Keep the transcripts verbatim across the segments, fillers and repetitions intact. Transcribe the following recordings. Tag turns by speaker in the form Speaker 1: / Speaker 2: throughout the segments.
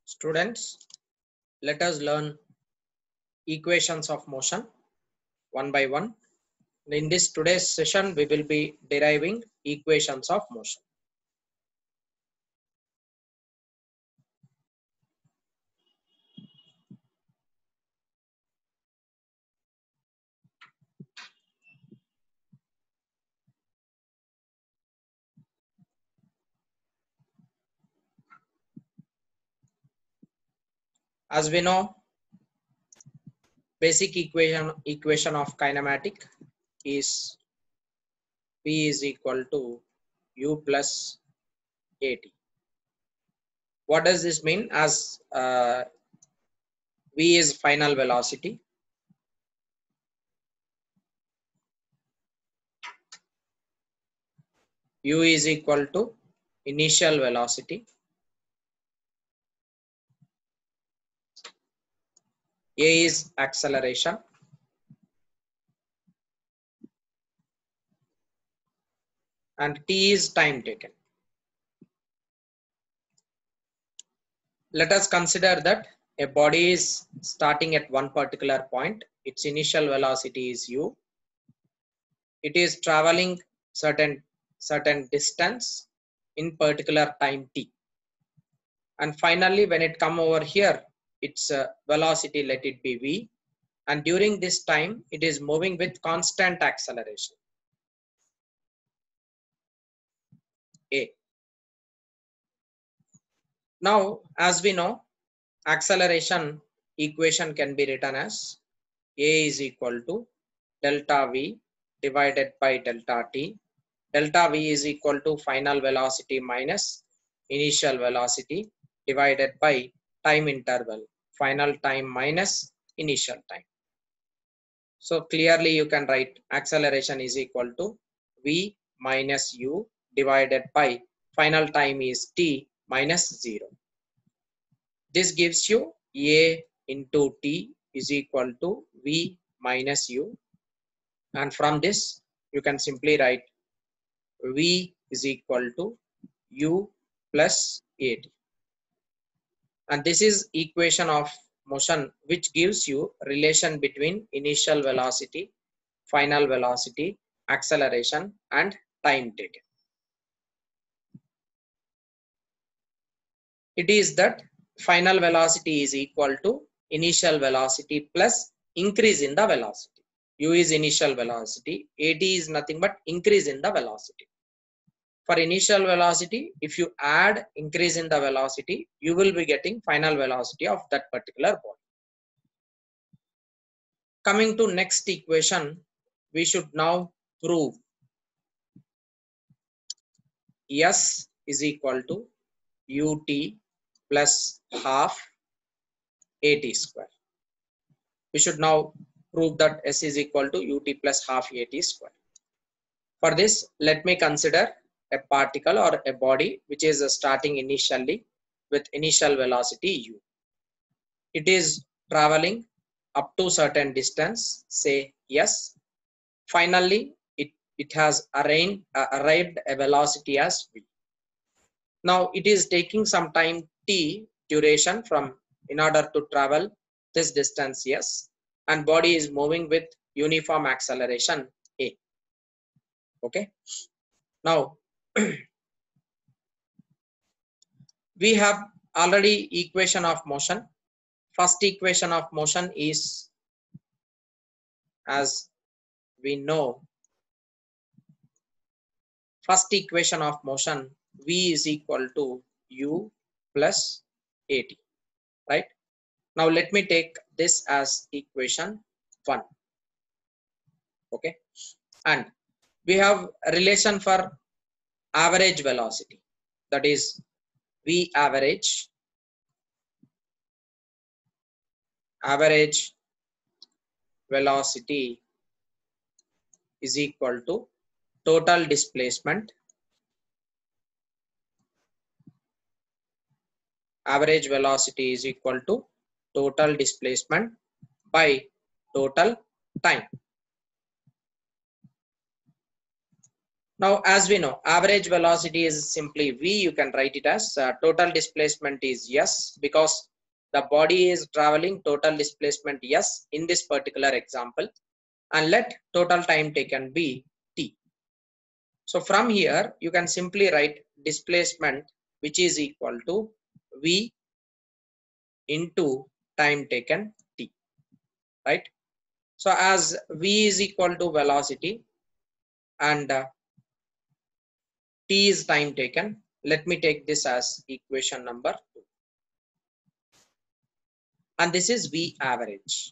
Speaker 1: Students, let us learn equations of motion one by one. In this today's session, we will be deriving equations of motion. As we know, basic equation equation of kinematic is P is equal to U plus A T. What does this mean? As uh, V is final velocity, U is equal to initial velocity, A is acceleration, and T is time taken. Let us consider that a body is starting at one particular point. Its initial velocity is U. It is traveling certain certain distance in particular time t. And finally, when it come over here, its uh, velocity, let it be v. And during this time, it is moving with constant acceleration, a. Now, as we know, acceleration equation can be written as a is equal to delta v divided by delta t. Delta v is equal to final velocity minus initial velocity divided by time interval, final time minus initial time. So clearly you can write acceleration is equal to v minus u divided by final time is t minus zero. This gives you a into t is equal to v minus u, and from this you can simply write v is equal to u plus A T. And this is equation of motion which gives you relation between initial velocity, final velocity, acceleration, and time taken. It is that final velocity is equal to initial velocity plus increase in the velocity. U is initial velocity, A T is nothing but increase in the velocity. For initial velocity, if you add increase in the velocity, you will be getting final velocity of that particular body. Coming to next equation, we should now prove S is equal to ut plus half A T square. We should now prove that S is equal to ut plus half A T square. For this, let me consider a particle or a body which is starting initially with initial velocity u. It is traveling up to certain distance, say s. Finally, it, it has arranged, uh, arrived a velocity as v. Now it is taking some time t duration from in order to travel this distance s, and body is moving with uniform acceleration a. Okay. Now we have already equation of motion. First equation of motion is, as we know, first equation of motion v is equal to u plus at, right? Now let me take this as equation one. Okay, and we have a relation for average velocity, that is v average average velocity is equal to total displacement average velocity is equal to total displacement by total time. Now, as we know, average velocity is simply V. You can write it as uh, total displacement is S, because the body is traveling total displacement S in this particular example, and let total time taken be T. So from here, you can simply write displacement, which is equal to V into time taken T, right? So as V is equal to velocity and uh, T is time taken, let me take this as equation number two. And this is V average.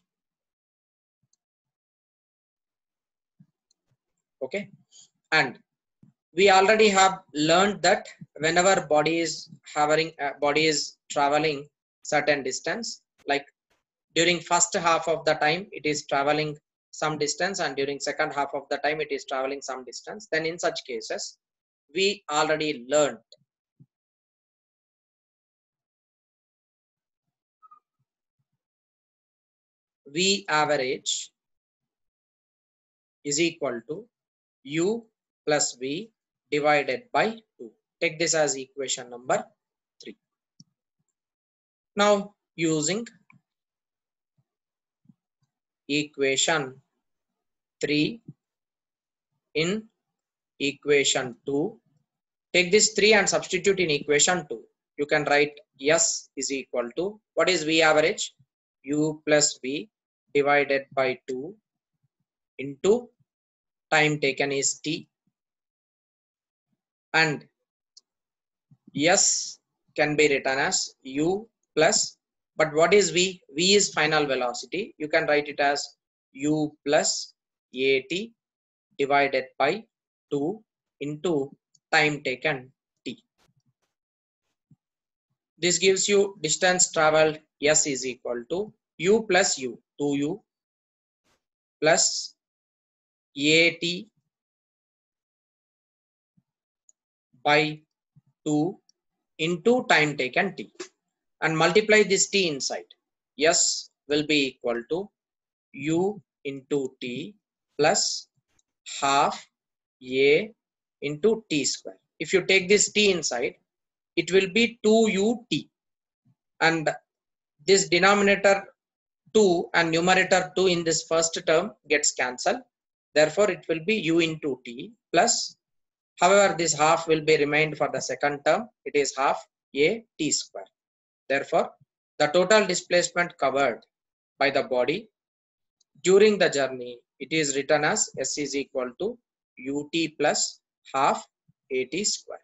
Speaker 1: Okay. And we already have learned that whenever body is hovering, uh, body is traveling certain distance, like during first half of the time it is traveling some distance, and during second half of the time it is traveling some distance, then in such cases we already learned V average is equal to U plus V divided by two. Take this as equation number three. Now using equation three in equation two, take this three and substitute in equation two. You can write S is equal to, what is V average? U plus V divided by two into time taken is T, and S can be written as U plus, but what is V? V is final velocity. You can write it as U plus A T divided by two into time taken T. This gives you distance traveled S is equal to U plus U, two U plus A T by two into time taken T, and multiply this T inside. S will be equal to U into T plus half A into T square. If you take this T inside, it will be two U T, and this denominator two and numerator two in this first term gets cancelled. Therefore, it will be U into T plus, however, this half will be remained for the second term. It is half A T square. Therefore, the total displacement covered by the body during the journey, it is written as S is equal to U T plus half A T square.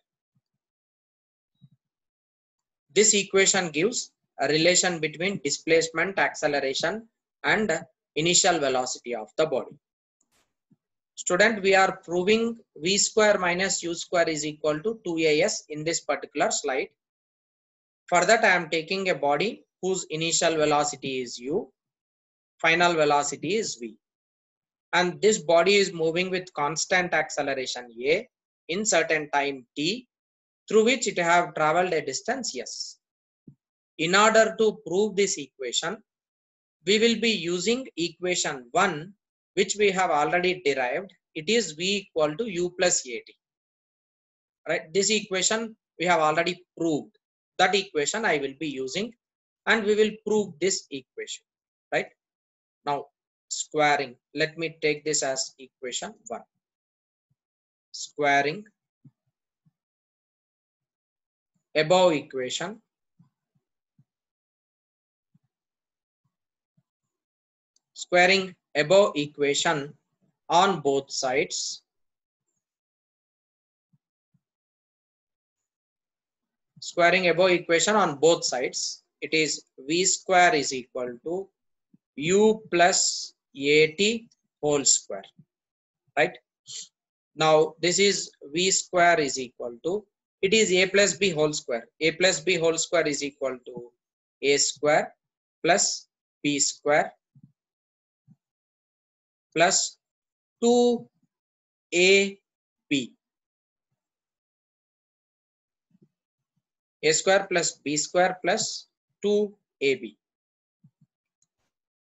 Speaker 1: This equation gives a relation between displacement, acceleration, and initial velocity of the body. Student, we are proving V square minus U square is equal to two A S in this particular slide. For that, I am taking a body whose initial velocity is U, final velocity is V. And this body is moving with constant acceleration A in certain time T, through which it have traveled a distance S. In order to prove this equation, we will be using equation one, which we have already derived. It is V equal to U plus A T. Right? This equation we have already proved. That equation I will be using, and we will prove this equation. Right? Now, squaring. Let me take this as equation one. Squaring above equation squaring above equation on both sides, squaring above equation on both sides, it is V square is equal to U plus A T whole square. Right? Now this is V square is equal to, it is A plus B whole square. A plus B whole square is equal to A square plus B square plus two A B. A square plus B square plus two A B.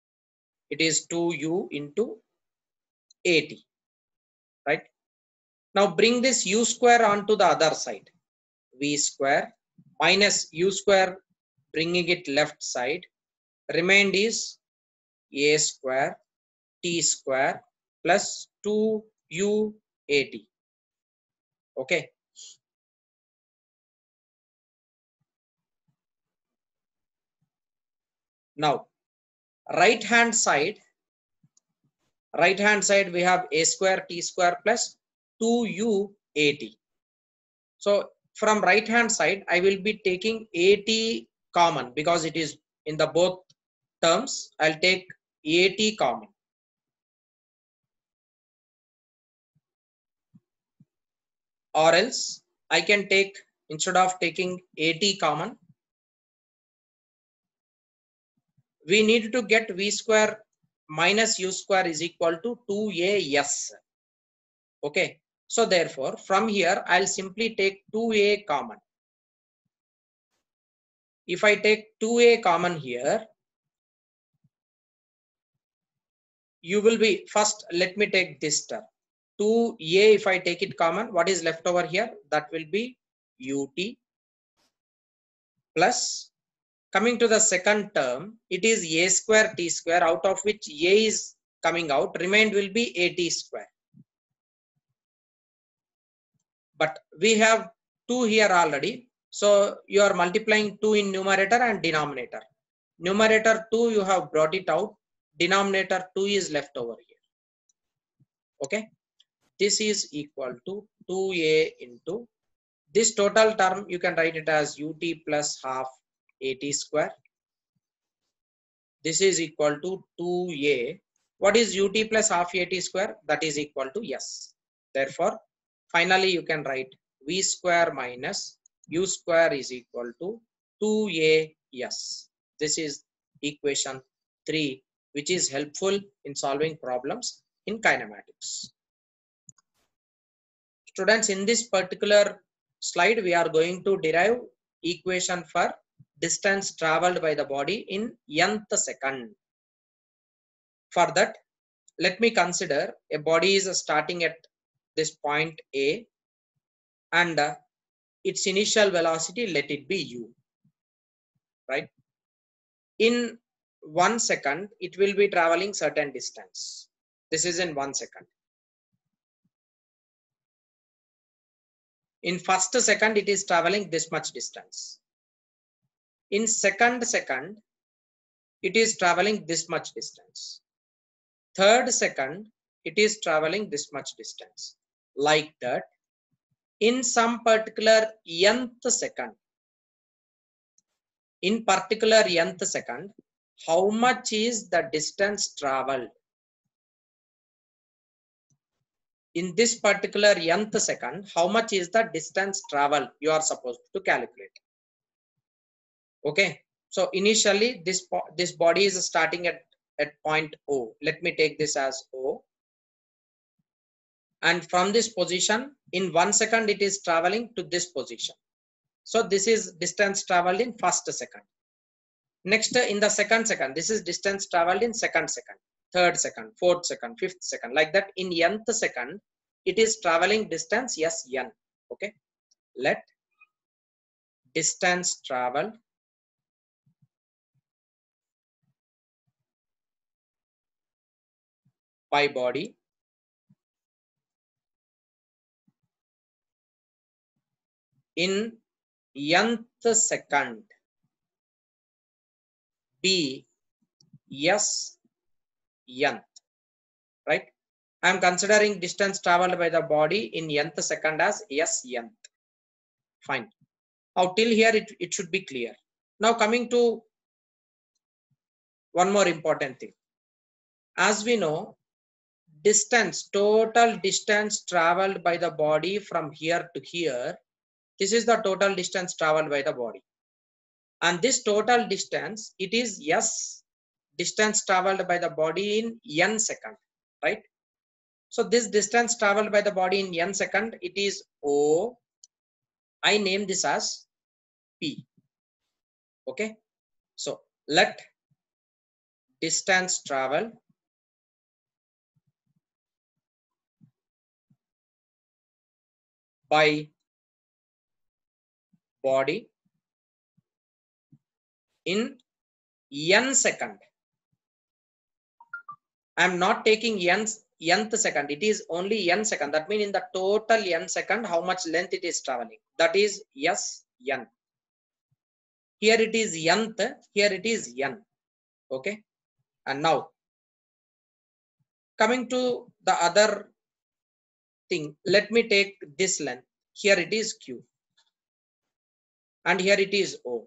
Speaker 1: It is two U into A T. Right? Now bring this u square onto the other side. V square minus u square, bringing it left side. Remained is a square t square plus two u at. Okay. Now right hand side, right hand side we have a square t square plus two u at. So from right hand side I will be taking at common because it is in the both terms. I'll take at common. Or else I can take, instead of taking at common, we need to get v square minus u square is equal to two a s. Okay. So therefore from here I'll simply take two a common. If I take two a common here, you will be, first let me take this term. two a, if I take it common, what is left over here? That will be ut plus, coming to the second term, it is a square t square, out of which a is coming out, remained will be at square. But we have two here already. So you are multiplying two in numerator and denominator. Numerator two you have brought it out. Denominator two is left over here. Okay. This is equal to two a into this total term. You can write it as ut plus half at square. This is equal to two a. What is ut plus half at square? That is equal to s. Therefore, finally you can write v square minus u square is equal to two a s. This is equation three, which is helpful in solving problems in kinematics. Students, in this particular slide, we are going to derive equation for distance traveled by the body in nth second. For that, let me consider a body is starting at this point A, and uh, its initial velocity, let it be u, right? In one second, it will be traveling certain distance. This is in one second. In first second, it is traveling this much distance. In second second, it is traveling this much distance. Third second, it is traveling this much distance. Like that, in some particular nth second, in particular nth second, how much is the distance traveled? In this particular nth second, how much is the distance traveled? You are supposed to calculate. Okay. So initially this, this body is starting at, at point O. Let me take this as O. And from this position, in one second, it is traveling to this position. So this is distance traveled in first second. Next, in the second second, this is distance traveled in second second, third second, fourth second, fifth second. Like that, in nth second, it is traveling distance yes n. Okay. Let distance traveled by body in nth second be yes nth, right? I am considering distance traveled by the body in nth second as yes nth. Fine. Now till here it, it should be clear. Now coming to one more important thing. As we know, distance, total distance traveled by the body from here to here, this is the total distance traveled by the body. And this total distance, it is yes, distance traveled by the body in n second, right? So this distance traveled by the body in n second, it is O. I name this as P. Okay. So let distance travel by body in n second. I am not taking n nth second. It is only n second. That means in the total n second, how much length it is traveling. That is S n. Here it is nth. Here it is n. Okay. And now coming to the other thing, let me take this length. Here it is Q. And here it is O.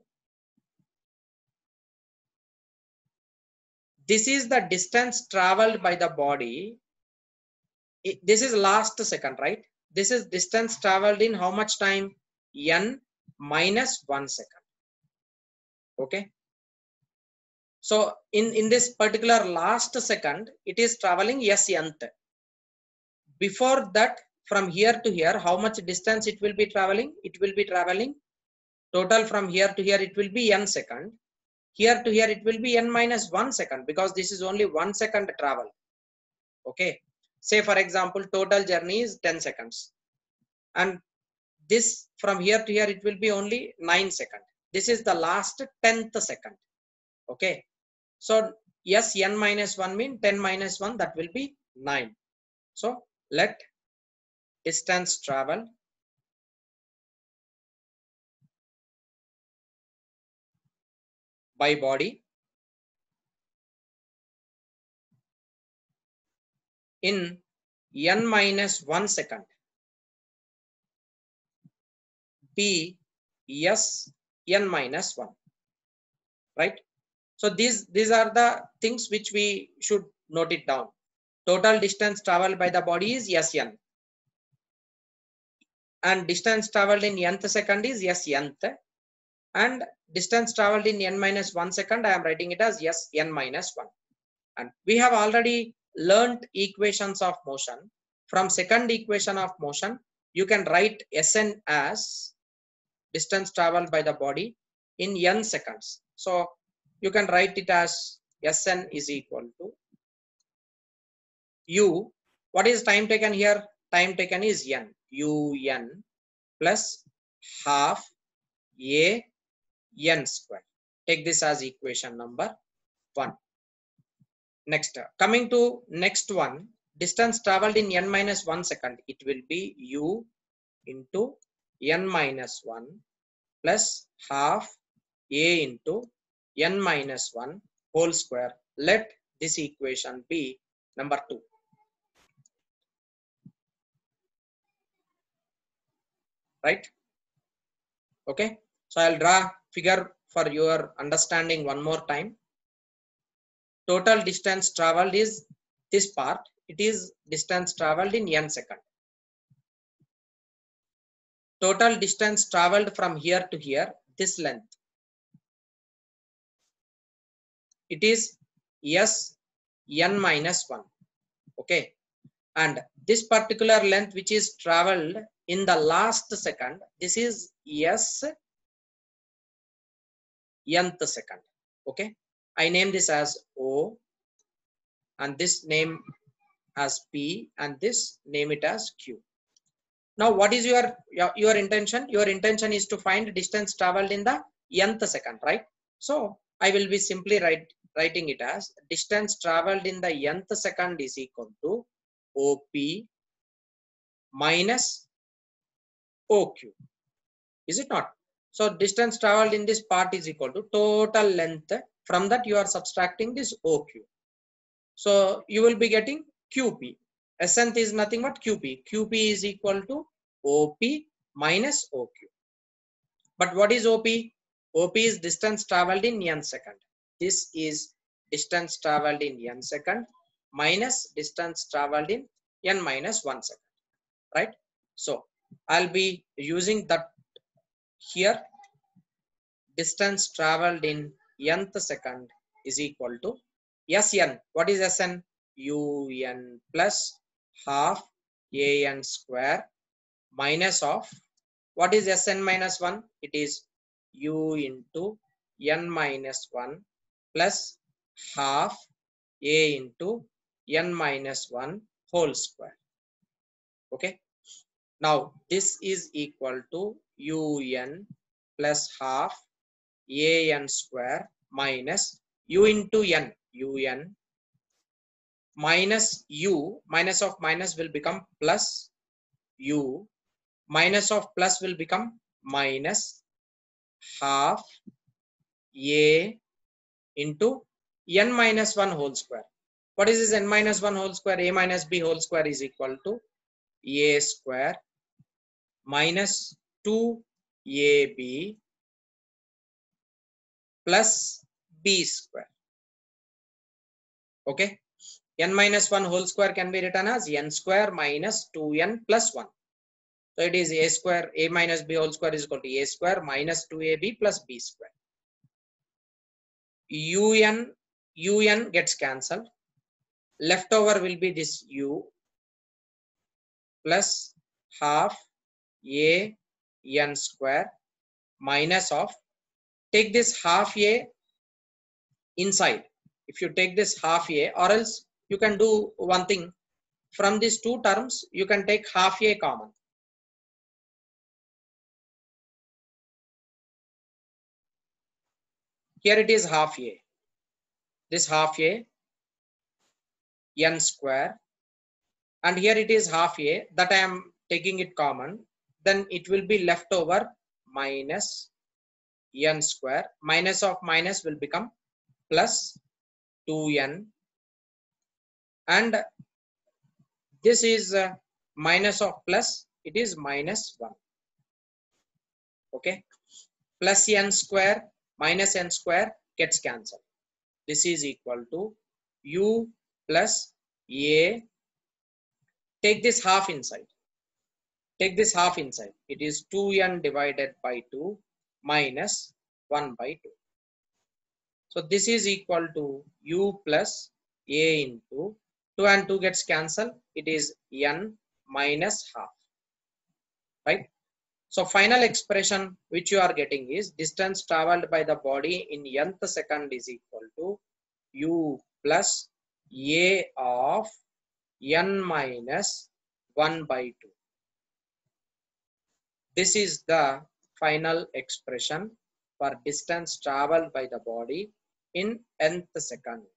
Speaker 1: This is the distance traveled by the body. It, this is last second, right? This is distance traveled in how much time? N minus one second. Okay. So in, in this particular last second, it is traveling S nth. Before that, from here to here, how much distance it will be traveling? It will be traveling total from here to here, it will be n second. Here to here, it will be n minus one second because this is only one second travel. Okay. Say for example, total journey is ten seconds. And this from here to here, it will be only nine seconds. This is the last tenth second. Okay. So yes, n minus one mean ten minus one, that will be nine. So let distance travel by body in n minus one second be S n minus one, right? So these, these are the things which we should note it down. Total distance traveled by the body is S n. And distance traveled in nth second is S nth. And distance traveled in n minus one second, I am writing it as S n minus one. And we have already learnt equations of motion. From second equation of motion, you can write Sn as distance traveled by the body in n seconds. So you can write it as Sn is equal to U. What is time taken here? Time taken is n. Un plus half a n square. Take this as equation number one. Next, coming to next one, distance traveled in n minus one second, it will be U into n minus one plus half a into n minus one whole square. Let this equation be number two. Right? Okay. So I'll draw figure for your understanding one more time. Total distance traveled is this part. It is distance traveled in n second. Total distance traveled from here to here, this length. It is S n minus one. Okay. And this particular length which is traveled in the last second, this is S nth second. Okay. I name this as O and this name as P and this name it as Q. Now what is your, your, your intention? Your intention is to find distance traveled in the nth second, right? So I will be simply write, writing it as distance traveled in the nth second is equal to O P minus O Q. Is it not? So distance traveled in this part is equal to total length. From that you are subtracting this O Q. So you will be getting Q P. Snth is nothing but Q P. Q P is equal to O P minus O Q. But what is O P? O P is distance traveled in n second. This is distance traveled in n second minus distance traveled in n minus one second. Right? So I'll be using that here. Distance traveled in nth second is equal to Sn. What is Sn? Un plus half an square minus of, what is Sn minus one? It is U into n minus one plus half a into n minus one whole square. Okay. Now this is equal to un plus half an square minus u into n, un minus u, minus of minus will become plus u, minus of plus will become minus half a into n minus one whole square. What is this n minus one whole square? A minus b whole square is equal to a square minus two a b plus b square. Okay. N minus one whole square can be written as n square minus two n plus one. So it is a square, a minus b whole square is equal to a square minus two a b plus b square. un, un gets cancelled. Left over will be this u plus half a n square minus of, take this half a inside. If you take this half a, or else you can do one thing, from these two terms you can take half a common. Here it is half a, this half a n square, and here it is half a, that I am taking it common, then it will be left over minus n square, minus of minus will become plus two n, and this is uh, minus of plus, it is minus one. Okay, plus n square minus n square gets cancelled. This is equal to u plus a, take this half inside, take this half inside, it is two n divided by two minus one by two. So this is equal to u plus a into two and two gets cancelled, it is n minus half, right? So final expression which you are getting is distance traveled by the body in nth second is equal to u plus a of n minus one by two. This is the final expression for distance traveled by the body in nth second.